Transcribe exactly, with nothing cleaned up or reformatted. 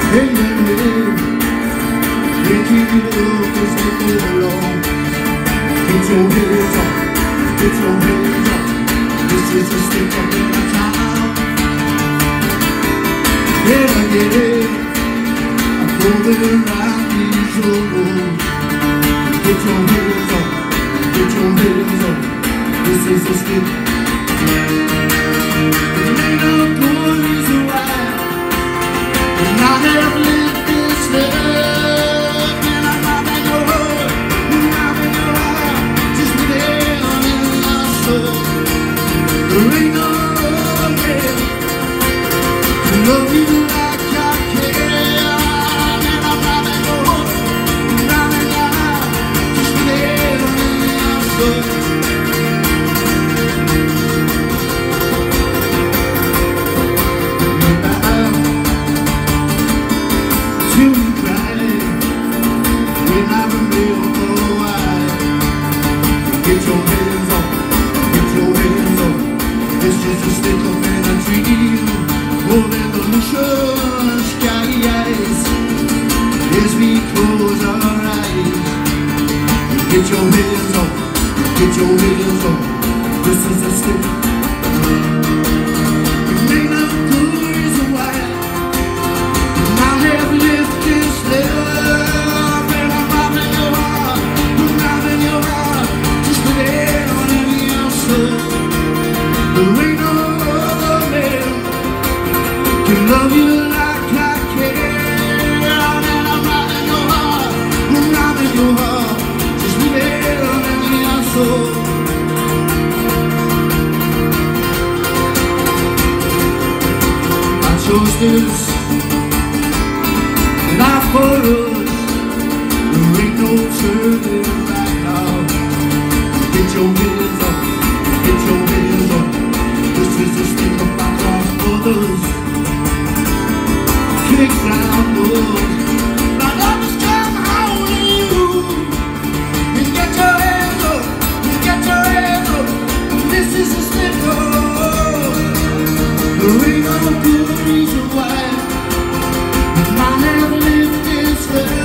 Hey, hey, hey, can't keep it up, just leave it alone. Get your hands up, get your hands up. This is a stick up in a town. Yeah, yeah, I'm going around these roads. Get your hands up, get your hands up. This is a stick. It ain't no good reason why, and I have lived this life, and I'm not in your heart, and I'm in your heart, just living in my soul. There ain't no other man to love you like I can, and I'm not in your heart, and I'm in your heart, just living in my soul. Get your hands up, get your hands up. This is a stick up in a tree, more than the ocean skies. As we close our eyes, get your hands up, get your hands up. This is a stick. It may not good reason why, and I have lived this love, and I'm up in your heart, and I'm in your heart. There ain't no other man can love you like I can, and I'm right in your heart, and I'm in your heart, just living in your soul. I chose this life for us. There ain't no turning back now. Get your hands up, get your hands up. This is a stick up across borders. Kick down doors. My love is coming home to you. And get your hands up, and get your hands up. This is a stick up. There ain't no good reason why, and I never lived this way.